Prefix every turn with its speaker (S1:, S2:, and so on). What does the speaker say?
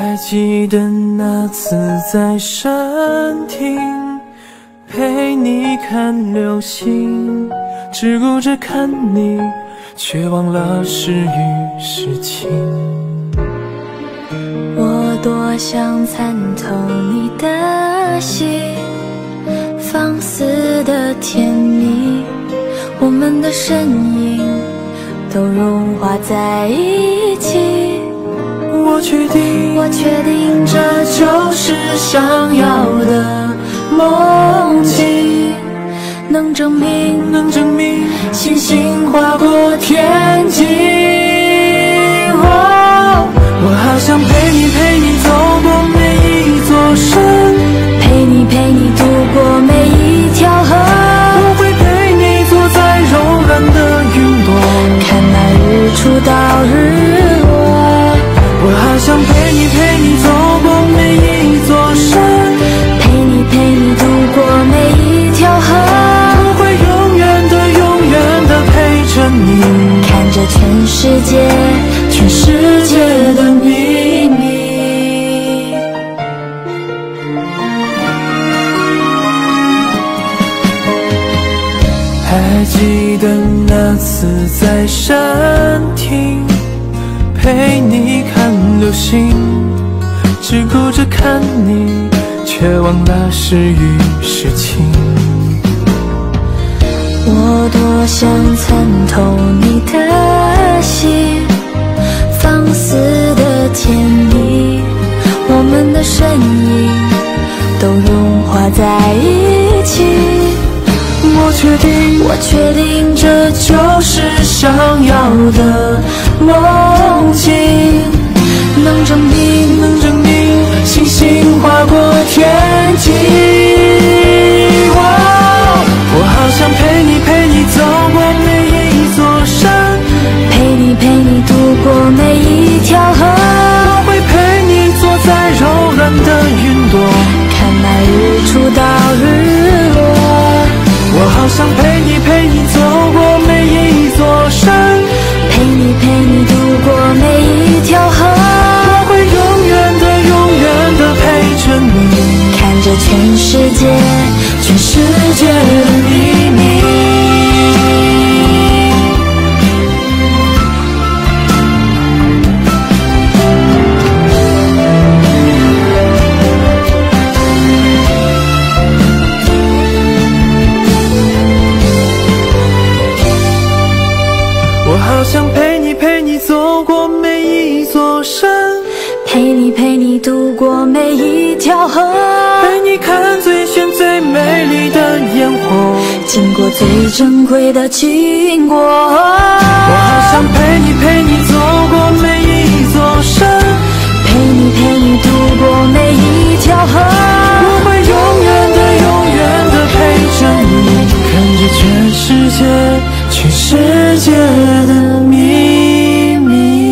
S1: 还记得那次在山亭陪你看流星，只顾着看你，却忘了是雨是晴。
S2: 我多想参透你的心，放肆的甜蜜，我们的身影都融化在一起。
S1: 我确定
S2: 这就是想要的梦境，能证明星星划过天际。
S1: 我好想陪你走过每一座山，
S2: 陪你度过每一条河。
S1: 我会陪你坐在柔软的云朵，
S2: 看那日出到日落。
S1: 我好想陪你走过每一座山，
S2: 陪你度过每一条河。
S1: 我会永远的陪着你，
S2: 看着全世界的秘密。
S1: 还记得那次在山亭陪你看流星，只顾着看你，却忘了是雨是晴。
S2: 我多想参透你的心，放肆的甜蜜，我们的身影都融化在一起。
S1: 我确定这就是想要的梦境，
S2: 能证明
S1: 星星划过天际。我好想陪你走过每一座山，
S2: 陪你度过每一条河。
S1: 我会陪你坐在柔软的云朵，
S2: 看那日出到日落。
S1: 我好想陪你走过每一座山，
S2: 陪你度过每一条河。
S1: 我会永远的陪着你，
S2: 看着全世界的秘密。
S1: 我好想陪你走过每一座山，
S2: 陪你度过每一条河。
S1: 陪你看最炫最美丽的烟火，
S2: 经过最珍贵的经过。
S1: 我好想陪你走过每一座山，
S2: 陪你度过每一条河。
S1: 我会永远的陪着你，看着全世界的秘密。